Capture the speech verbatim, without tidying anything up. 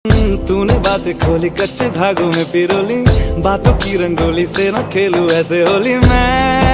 तूने बातें खोली कच्चे धागों में पिरोली, बातों की रंगोली से न खेलूं ऐसे होली मैं।